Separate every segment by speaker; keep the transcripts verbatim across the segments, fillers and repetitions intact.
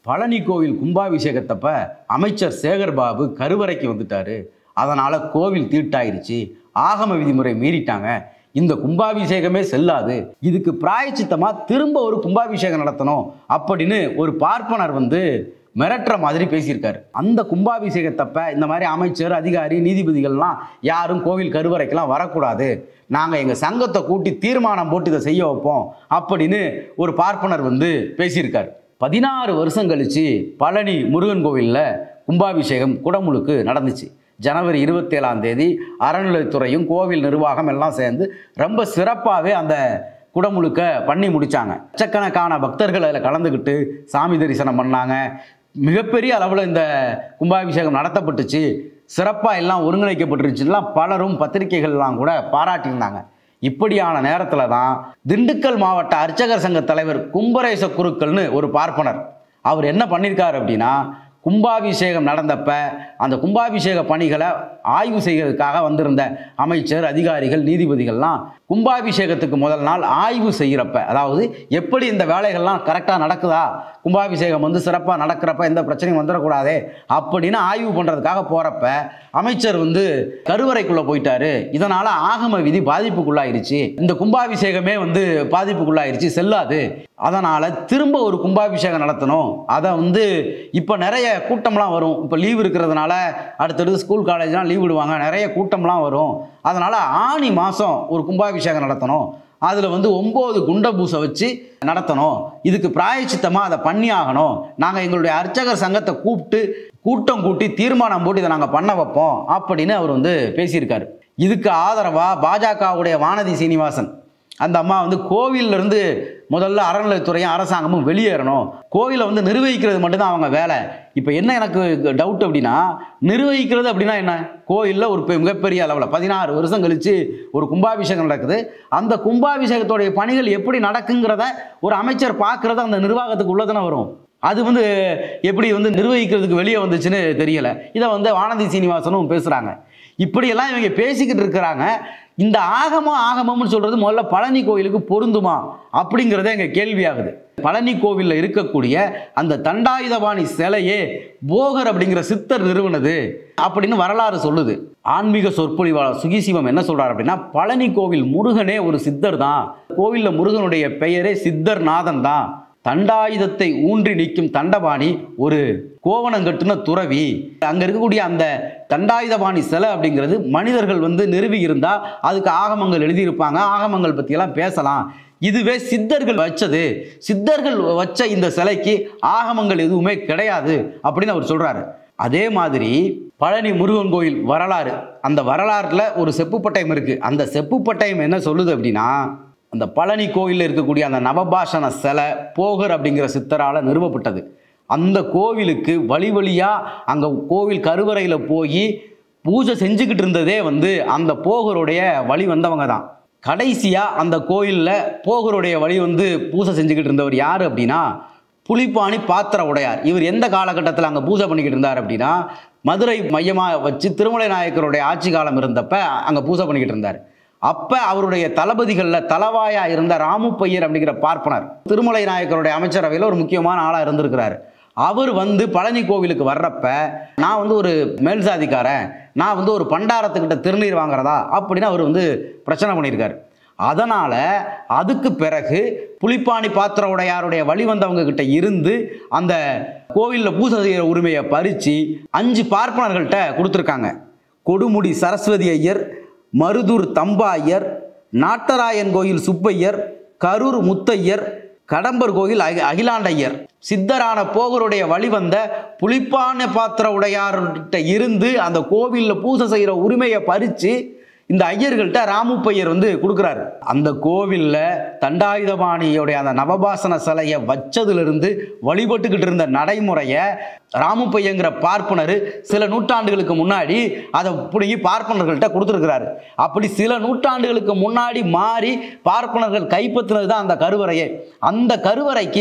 Speaker 1: பழனி கோவில் கும்பாபிஷேகத்தப்ப அமைச்சர் சேகர்பாபு கருவறைக்கு வந்துட்டாரு. அதனால் கோவில் தீட்டாயிருச்சு, ஆகம விதிமுறை மீறிட்டாங்க, இந்த கும்பாபிஷேகமே செல்லாது, இதுக்கு பிராயச்சித்தமாக திரும்ப ஒரு கும்பாபிஷேகம் நடத்தணும் அப்படின்னு ஒரு பார்ப்பனர் வந்து மிரட்டுற மாதிரி பேசியிருக்காரு. அந்த கும்பாபிஷேகத்தப்ப இந்த மாதிரி அமைச்சர், அதிகாரி, நீதிபதிகள்லாம் யாரும் கோவில் கருவறைக்கெல்லாம் வரக்கூடாது, நாங்கள் எங்கள் சங்கத்தை கூட்டி தீர்மானம் போட்டு இதை செய்ய வைப்போம் அப்படின்னு ஒரு பார்ப்பனர் வந்து பேசியிருக்காரு. பதினாறு வருஷம் கழிச்சு பழனி முருகன் கோவிலில் கும்பாபிஷேகம் குடமுழுக்கு நடந்துச்சு. ஜனவரி இருபத்தி ஏழாம் தேதி அறநிலைத்துறையும் கோவில் நிர்வாகம் எல்லாம் சேர்ந்து ரொம்ப சிறப்பாகவே அந்த குடமுழுக்க பண்ணி முடித்தாங்க. லட்சக்கணக்கான பக்தர்கள் அதில் கலந்துக்கிட்டு சாமி தரிசனம் பண்ணாங்க. மிகப்பெரிய அளவில் இந்த கும்பாபிஷேகம் நடத்தப்பட்டுச்சு, சிறப்பாக எல்லாம் ஒருங்கிணைக்கப்பட்டுருச்சுலாம் பலரும் பத்திரிகைகள்லாம் கூட பாராட்டியிருந்தாங்க. இப்படியான நேரத்தில் தான் திண்டுக்கல் மாவட்ட அர்ச்சகர் சங்க தலைவர் கும்பரேச குருக்கள்னு ஒரு பார்ப்பனர் அவர் என்ன பண்ணியிருக்காரு அப்படின்னா, கும்பாபிஷேகம் நடந்தப்ப அந்த கும்பாபிஷேக பணிகளை ஆய்வு செய்கிறதுக்காக வந்திருந்த அமைச்சர், அதிகாரிகள், நீதிபதிகள்லாம் கும்பாபிஷேகத்துக்கு முதல் நாள் ஆய்வு செய்கிறப்ப, அதாவது எப்படி இந்த வேலைகள்லாம் கரெக்டாக நடக்குதா, கும்பாபிஷேகம் வந்து சிறப்பாக நடக்கிறப்ப எந்த பிரச்சனையும் வந்துடக்கூடாதே அப்படின்னு ஆய்வு பண்ணுறதுக்காக போகிறப்ப அமைச்சர் வந்து கருவறைக்குள்ளே போயிட்டாரு. இதனால் ஆகம விதி பாதிப்புக்குள்ளாயிருச்சு, இந்த கும்பாபிஷேகமே வந்து பாதிப்புக்குள்ளாயிருச்சு, செல்லாது, அதனால் திரும்ப ஒரு கும்பாபிஷேகம் நடத்தணும். அதை வந்து இப்போ நிறைய கூட்டம்லாம் வரும், இப்போ லீவ் இருக்கிறதுனால அடுத்தடுத்து ஸ்கூல் காலேஜ்லாம் லீவ் விடுவாங்க, நிறைய கூட்டம்லாம் வரும், அதனால் ஆனி மாதம் ஒரு கும்பாபிஷேகம் நடத்தணும், அதில் வந்து ஒம்பது குண்ட பூசை வச்சு நடத்தணும், இதுக்கு பிராயச்சித்தமாக அதை பண்ணி ஆகணும், நாங்கள் எங்களுடைய அர்ச்சகர் சங்கத்தை கூப்பிட்டு கூட்டம் கூட்டி தீர்மானம் போட்டு இதை நாங்கள் பண்ண வைப்போம் அப்படின்னு அவர் வந்து பேசியிருக்காரு. இதுக்கு ஆதரவாக பாஜகவுடைய வானதி சீனிவாசன் அந்த அம்மா வந்து கோவிலிருந்து முதல்ல அறநிலைத்துறையும் அரசாங்கமும் வெளியேறணும், கோவிலை வந்து நிர்வகிக்கிறது மட்டும்தான் அவங்க வேலை. இப்போ என்ன எனக்கு டவுட் அப்படின்னா, நிர்வகிக்கிறது அப்படின்னா என்ன, கோயிலில் ஒரு மிகப்பெரிய அளவில் பதினாறு வருஷம் கழித்து ஒரு கும்பாபிஷேகம் நடக்குது, அந்த கும்பாபிஷேகத்துடைய பணிகள் எப்படி நடக்குங்கிறத ஒரு அமைச்சர் பார்க்குறது அந்த நிர்வாகத்துக்கு உள்ளதானே வரும். அது வந்து எப்படி வந்து நிர்வகிக்கிறதுக்கு வெளியே வந்துச்சுன்னு தெரியலை. இதை வந்து வானதி சீனிவாசனும் பேசுகிறாங்க. இப்படியெல்லாம் இவங்க பேசிக்கிட்டு இருக்கிறாங்க. இந்த ஆகமம் ஆகமம்னு சொல்கிறது முதல்ல பழனி கோவிலுக்கு பொருந்துமா அப்படிங்கிறதே எங்கள் கேள்வியாகுது. பழனி கோவிலில் இருக்கக்கூடிய அந்த தண்டாயுதபாணி சிலையே போகர் அப்படிங்கிற சித்தர் நிறுவனது அப்படின்னு வரலாறு சொல்லுது. ஆன்மீக சொற்பொழிவாளர் சுகிசிவம் என்ன சொல்கிறார் அப்படின்னா, பழனி கோவில் முருகனே ஒரு சித்தர் தான், கோவிலில் முருகனுடைய பெயரே சித்தர்நாதன் தான், தண்டாயுதத்தை ஊன்றி நிற்கும் தண்டபாணி ஒரு கோவணங்கட்டுன துறவி, அங்கே இருக்கக்கூடிய அந்த தண்டாயுதபாணி சிலை அப்படிங்கிறது மனிதர்கள் வந்து நிறுவி இருந்தால் அதுக்கு ஆகமங்கள் எழுதியிருப்பாங்க, ஆகமங்கள் பற்றியெல்லாம் பேசலாம், இதுவே சித்தர்கள் வச்சது, சித்தர்கள் வச்ச இந்த சிலைக்கு ஆகமங்கள் எதுவுமே கிடையாது அப்படின்னு அவர் சொல்கிறாரு. அதே மாதிரி பழனி முருகன் கோயில் வரலாறு, அந்த வரலாற்றில் ஒரு செப்பு பட்டயம் இருக்குது. அந்த செப்பு பட்டயம் என்ன சொல்லுது அப்படின்னா, அந்த பழனி கோயிலில் இருக்கக்கூடிய அந்த நவபாஷண சிலை போகர் அப்படிங்கிற சித்தரால் நிறுவப்பட்டது. அந்த கோவிலுக்கு வழி வழியாக அங்கே கோவில் கருவறையில் போய் பூஜை செஞ்சுக்கிட்டு இருந்ததே வந்து அந்த போகருடைய வழி வந்தவங்க தான். கடைசியாக அந்த கோயிலில் போகருடைய வழி வந்து பூஜை செஞ்சுக்கிட்டு இருந்தவர் யார் அப்படின்னா, புலிப்பாணி பாத்திர உடையார். இவர் எந்த காலகட்டத்தில் அங்கே பூஜை பண்ணிக்கிட்டு இருந்தார் அப்படின்னா, மதுரை மையமாக வச்சு திருமலை நாயக்கருடைய ஆட்சி காலம் இருந்தப்ப அங்கே பூஜை பண்ணிக்கிட்டு இருந்தார். அப்போ அவருடைய தளபதிகளில் தலவாயாக இருந்த ராமுப்பையர் அப்படிங்கிற பார்ப்பனர் திருமலை நாயக்கருடைய அமைச்சரவையில் ஒரு முக்கியமான ஆளாக இருந்திருக்கிறார். அவர் வந்து பழனி கோவிலுக்கு வர்றப்ப, நான் வந்து ஒரு மேல் சாதிக்காரன், நான் வந்து ஒரு பண்டாரத்துக்கிட்ட திருநீர் வாங்குறதா அப்படின்னு அவர் வந்து பிரச்சனை பண்ணியிருக்காரு. அதனால் அதுக்கு பிறகு புலிப்பாணி பாத்திர உடையாருடைய வழி வந்தவங்க கிட்ட இருந்து அந்த கோவிலில் பூஜை செய்கிற உரிமையை பறித்து அஞ்சு பார்ப்பனர்கள்ட்ட கொடுத்துருக்காங்க. கொடுமுடி சரஸ்வதி ஐயர், மருதூர் தம்பா ஐயர், நாட்டராயன் கோயில் சுப்பையர், கரூர் முத்தையர், கடம்பர் கோயில் அகி அகிலாண்டையர். சித்தரான போகருடைய வழிவந்த புலிப்பான பாத்திர உடையார்கிட்ட இருந்து அந்த கோவிலில் பூஜை செய்கிற உரிமையை பறித்து இந்த ஐயர்கள்ட்ட ராமுப்பையர் வந்து கொடுக்குறாரு. அந்த கோவிலில் தண்டாயுதபாணியோடைய அந்த நவபாசன சிலையை வச்சதுலேருந்து வழிபட்டுக்கிட்டு இருந்த நடைமுறையை ராமுப்பையங்கிற பார்ப்பனர் சில நூற்றாண்டுகளுக்கு முன்னாடி அதை பிடிங்கி பார்ப்பனர்கள்ட்ட கொடுத்துருக்கிறாரு. அப்படி சில நூற்றாண்டுகளுக்கு முன்னாடி மாறி பார்ப்பனர்கள் கைப்பற்றினது தான் அந்த கருவறையே. அந்த கருவறைக்கு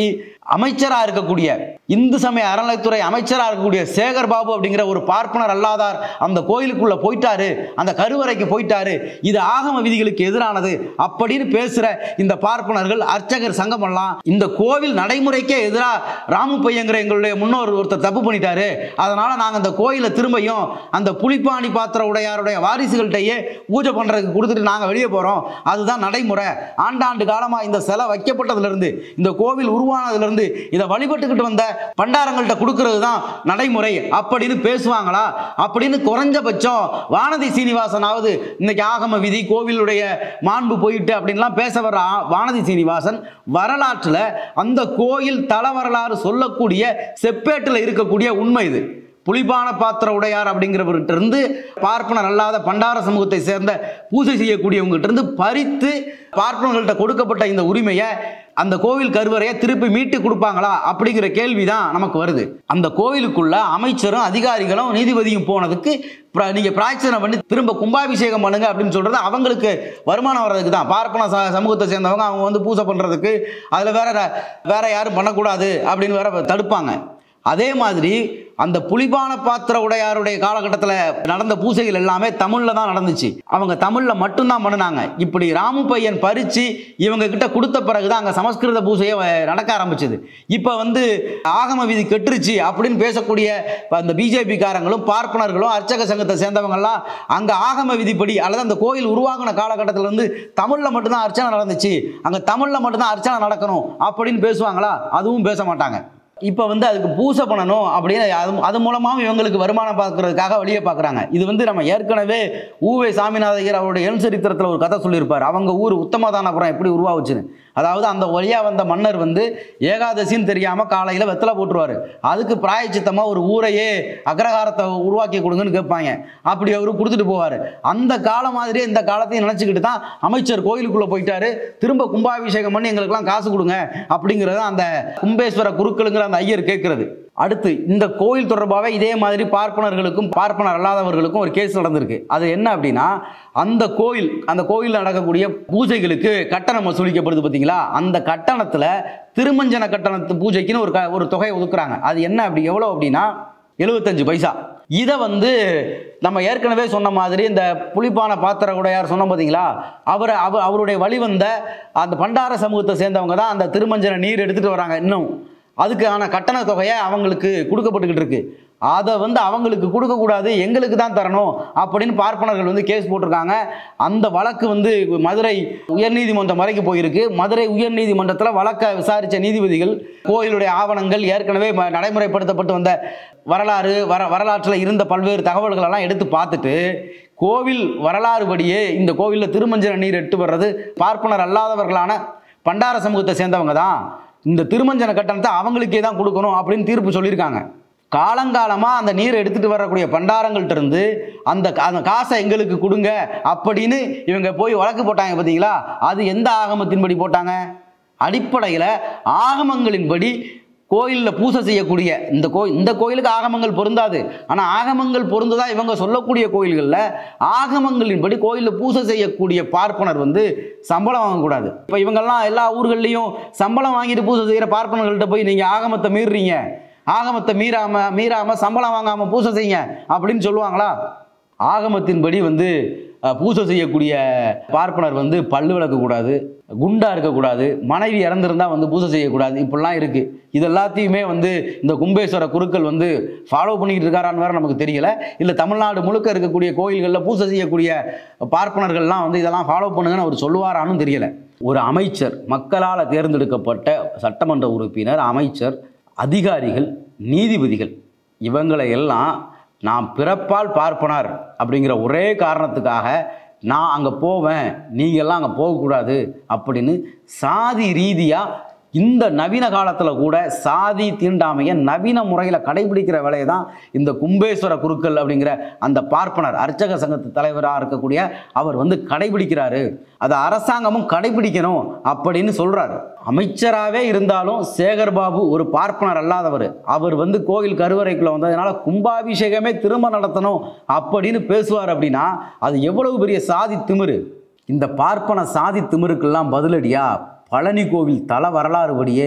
Speaker 1: அமைச்சராக இருக்கக்கூடிய இந்து சமய அறநிலைத்துறை அமைச்சராக இருக்கக்கூடிய சேகர்பாபு அப்படிங்கிற ஒரு பார்ப்பனர் அல்லாதார் அந்த கோயிலுக்குள்ள போயிட்டாரு, அந்த கருவறைக்கு போயிட்டாரு, இது ஆகம விதிகளுக்கு எதிரானது அப்படின்னு பேசுற இந்த பார்ப்பனர்கள் அர்ச்சகர் சங்கம் எல்லாம் இந்த கோவில் நடைமுறைக்கே எதிராக ராமு பையங்கிற எங்களுடைய முன்னோர் ஒருத்தர் தப்பு பண்ணிட்டாரு, அதனால நாங்கள் அந்த கோயிலை திரும்பியும் அந்த புலிப்பாணி பாத்திர உடையாருடைய வாரிசுகள்கிட்டயே பூஜை பண்றதுக்கு கொடுத்துட்டு நாங்கள் வெளியே போறோம், அதுதான் நடைமுறை. ஆண்டாண்டு காலமா இந்த சிலை வைக்கப்பட்டதுல இருந்து இந்த கோவில் உருவானதுல இருந்து இதை வழிபட்டுக்கிட்டு வந்த பண்டாரங்கள்ட்ட கொடுக்கிறது தான் நடைமுறை அப்படின்னு பேசுவாங்களா? அப்படின்னு குறைஞ்சபட்சம் வானதி சீனிவாசனாவது இன்னைக்கு ஆகம விதி கோவிலுடைய மாண்பு போயிட்டு அப்படின்லாம் பேச வர்ற வானதி சீனிவாசன் வரலாற்றில் அந்த கோயில் தல வரலாறு சொல்லக்கூடிய செப்பேட்டில் இருக்கக்கூடிய உண்மை இது. புலிபான பாத்திர உடையார் அப்படிங்கிறவர்கிட்ட இருந்து பார்ப்பனர் அல்லாத பண்டார சமூகத்தை சேர்ந்த பூஜை செய்யக்கூடியவங்ககிட்ட இருந்து பறித்து பார்ப்பனர்கள்ட்ட கொடுக்கப்பட்ட இந்த உரிமையை அந்த கோவில் கருவறையை திருப்பி மீட்டு கொடுப்பாங்களா அப்படிங்கிற கேள்விதான் நமக்கு வருது. அந்த கோவிலுக்குள்ள அமைச்சரும் அதிகாரிகளும் நீதிபதியும் போனதுக்கு நீங்க பிராய்ச்சனை பண்ணி திரும்ப கும்பாபிஷேகம் பண்ணுங்க அப்படின்னு சொல்றது அவங்களுக்கு வருமானம் வர்றதுக்கு தான். பார்ப்பன சமூகத்தை சேர்ந்தவங்க அவங்க வந்து பூஜை பண்றதுக்கு அதுல வேற வேற யாரும் பண்ணக்கூடாது அப்படின்னு வேற தடுப்பாங்க. அதே மாதிரி அந்த புலிபான பாத்திர உடையாருடைய காலகட்டத்தில் நடந்த பூஜைகள் எல்லாமே தமிழ்ல தான் நடந்துச்சு. அவங்க தமிழ்ல மட்டும்தான் பண்ணினாங்க. இப்படி ராமு பையன் பறிச்சு இவங்க கிட்ட கொடுத்த பிறகுதான் அங்க சமஸ்கிருத பூஜையை நடக்க ஆரம்பிச்சது. இப்ப வந்து ஆகம விதி கெட்டுருச்சு அப்படின்னு பேசக்கூடிய அந்த பிஜேபி காரங்களும் பார்ப்பனர்களும் அர்ச்சக சங்கத்தை சேர்ந்தவங்க எல்லாம் அங்க ஆகம விதிப்படி அல்லது அந்த கோயில் உருவாகின காலகட்டத்தில் இருந்து தமிழ்ல மட்டும்தான் அர்ச்சனை நடந்துச்சு, அங்க தமிழ்ல மட்டும்தான் அர்ச்சனை நடக்கணும் அப்படின்னு பேசுவாங்களா? அதுவும் பேச மாட்டாங்க. இப்போ வந்து அதுக்கு பூசை பண்ணணும் அப்படின்னு அது அது மூலமாகவும் இவங்களுக்கு வருமானம் பார்க்கறதுக்காக வழியை பார்க்குறாங்க. இது வந்து நம்ம ஏற்கனவே ஊவே சாமிநாதையர் அவருடைய என் சரித்திரத்தில் ஒரு கதை சொல்லியிருப்பார். அவங்க ஊர் உத்தமதானபுரம் எப்படி உருவாச்சுன்னு. அதாவது அந்த வழியாக வந்த மன்னர் வந்து ஏகாதசின்னு தெரியாமல் காலையில் வெத்தலை போட்டுருவார். அதுக்கு பிராயச்சித்தமாக ஒரு ஊரையே அக்ரஹாரத்தை உருவாக்கி கொடுங்கன்னு கேட்பாங்க. அப்படி அவரு கொடுத்துட்டு போவார். அந்த காலம் மாதிரியே இந்த காலத்தையும் நினச்சிக்கிட்டு தான் அமைச்சர் கோயிலுக்குள்ளே போயிட்டாரு, திரும்ப கும்பாபிஷேகம் பண்ணி எங்களுக்கெல்லாம் காசு கொடுங்க அப்படிங்கிறது அந்த கும்பேஸ்வர குருக்களுங்கிற அந்த ஐயர் கேட்கிறது. அடுத்து இந்த கோயில் தொடர்பாகவே இதே மாதிரி பார்ப்பனர்களுக்கும் பார்ப்பனர் அல்லாதவர்களுக்கும் ஒரு கேஸ் நடந்திருக்கு. அது என்ன அப்படின்னா, அந்த கோயில் அந்த கோயில் நடக்கக்கூடிய பூஜைகளுக்கு கட்டணம் வசூலிக்கப்படுது பார்த்தீங்களா, அந்த கட்டணத்தில் திருமஞ்சன கட்டணத்து பூஜைக்குன்னு ஒரு ஒரு தொகையை ஒதுக்குறாங்க. அது என்ன அப்படி எவ்வளோ அப்படின்னா எழுபத்தஞ்சு பைசா. இதை வந்து நம்ம ஏற்கனவே சொன்ன மாதிரி இந்த புலிப்பான பாத்திர உடையார் சொன்ன பார்த்தீங்களா, அவர் அவர் அவருடைய வழி வந்த அந்த பண்டார சமூகத்தை சேர்ந்தவங்க தான் அந்த திருமஞ்சன நீர் எடுத்துகிட்டு வராங்க. இன்னும் அதுக்கான கட்டண தொகையை அவங்களுக்கு கொடுக்கப்பட்டுக்கிட்டு இருக்கு. அதை வந்து அவங்களுக்கு கொடுக்கக்கூடாது, எங்களுக்கு தான் தரணும் அப்படின்னு பார்ப்பனர்கள் வந்து கேஸ் போட்டிருக்காங்க. அந்த வழக்கு வந்து மதுரை உயர்நீதிமன்றம் வரைக்கும் போயிருக்கு. மதுரை உயர்நீதிமன்றத்தில் வழக்கை விசாரித்த நீதிபதிகள் கோயிலுடைய ஆவணங்கள் ஏற்கனவே நடைமுறைப்படுத்தப்பட்டு வந்த வரலாறு வர வரலாற்றில் இருந்த பல்வேறு தகவல்களெல்லாம் எடுத்து பார்த்துட்டு கோவில் வரலாறு படியே இந்த கோவிலில் திருமஞ்சன நீர் எட்டு வர்றது பார்ப்பனர் அல்லாதவர்களான பண்டார சமூகத்தை சேர்ந்தவங்க தான், இந்த திருமஞ்சன கட்டணத்தை அவங்களுக்கே தான் கொடுக்கணும் அப்படின்னு தீர்ப்பு சொல்லியிருக்காங்க. காலங்காலமாக அந்த நீரை எடுத்துகிட்டு வரக்கூடிய பண்டாரங்கள்ட்ட இருந்து அந்த அந்த காசை எங்களுக்கு கொடுங்க அப்படின்னு இவங்க போய் வழக்கு போட்டாங்க பார்த்தீங்களா. அது எந்த ஆகமத்தின்படி போட்டாங்க? அடிப்படையில் ஆகமங்களின்படி கோயிலில் பூசை செய்யக்கூடிய இந்த கோயில் இந்த கோயிலுக்கு ஆகமங்கள் பொருந்தாது. ஆனால் ஆகமங்கள் பொருந்ததா இவங்க சொல்லக்கூடிய கோயில்களில் ஆகமங்களின்படி கோயிலில் பூசை செய்யக்கூடிய பார்ப்பனர் வந்து சம்பளம் வாங்கக்கூடாது. இப்போ இவங்கெல்லாம் எல்லா ஊர்கள்லையும் சம்பளம் வாங்கிட்டு பூசை செய்கிற பார்ப்பனர்கள்ட்ட போய் நீங்கள் ஆகமத்தை மீறுறீங்க, ஆகமத்தை மீறாமல் மீறாமல் சம்பளம் வாங்காமல் பூசை செய்யுங்க அப்படின்னு சொல்லுவாங்களா? ஆகமத்தின்படி வந்து பூசை செய்யக்கூடிய பார்ப்பனர் வந்து பல்லு விளக்கக்கூடாது, குண்டா இருக்கக்கூடாது, மனைவி இறந்துருந்தால் வந்து பூஜை செய்யக்கூடாது, இப்படிலாம் இருக்குது. இது எல்லாத்தையுமே வந்து இந்த கும்பேஸ்வர குருக்கள் வந்து ஃபாலோ பண்ணிக்கிட்டு இருக்காரான்னு வேறு நமக்கு தெரியலை. இல்லை தமிழ்நாடு முழுக்க இருக்கக்கூடிய கோயில்களில் பூஜை செய்யக்கூடிய பார்ப்பனர்கள்லாம் வந்து இதெல்லாம் ஃபாலோ பண்ணுங்கன்னு அவர் சொல்லுவாரான்னு தெரியலை. ஒரு அமைச்சர், மக்களால் தேர்ந்தெடுக்கப்பட்ட சட்டமன்ற உறுப்பினர், அமைச்சர், அதிகாரிகள், நீதிபதிகள் இவங்களை எல்லாம் நான் பிறப்பால் பார்ப்பனர் அப்படிங்கிற ஒரே காரணத்துக்காக நான் அங்கே போவேன், நீங்கள்லாம் அங்கே போகக்கூடாது அப்படின்னு சாதி ரீதியாக இந்த நவீன காலத்தில் கூட சாதி தீண்டாமையை நவீன முறையில் கடைபிடிக்கிற வேலையை தான் இந்த கும்பேஸ்வர குருக்கள் அப்படிங்கிற அந்த பார்ப்பனர் அர்ச்சக சங்கத்து தலைவராக இருக்கக்கூடிய அவர் வந்து கடைபிடிக்கிறாரு. அதை அரசாங்கமும் கடைபிடிக்கணும் அப்படின்னு சொல்கிறார். அமைச்சராகவே இருந்தாலும் சேகர்பாபு ஒரு பார்ப்பனர் அல்லாதவர். அவர் வந்து கோயில் கருவறைக்குள்ளே வந்ததுனால கும்பாபிஷேகமே திரும்ப நடத்தணும் அப்படின்னு பேசுவார். அப்படின்னா அது எவ்வளவு பெரிய சாதி திமிரு. இந்த பார்ப்பன சாதி திமிருக்கெல்லாம் பதிலடியா பழனி கோவில் தல வரலாறு படியே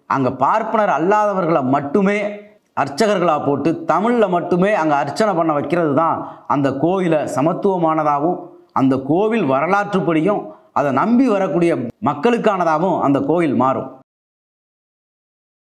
Speaker 1: அங்கே பார்ப்பனர் அல்லாதவர்களை மட்டுமே அர்ச்சகர்களாக போட்டு தமிழில் மட்டுமே அங்கே அர்ச்சனை பண்ண வைக்கிறது தான் அந்த கோவிலை சமத்துவமானதாகவும் அந்த கோவில் வரலாற்றுப்படியும் அதை நம்பி வரக்கூடிய மக்களுக்கானதாகவும் அந்த கோவில் மாறும்.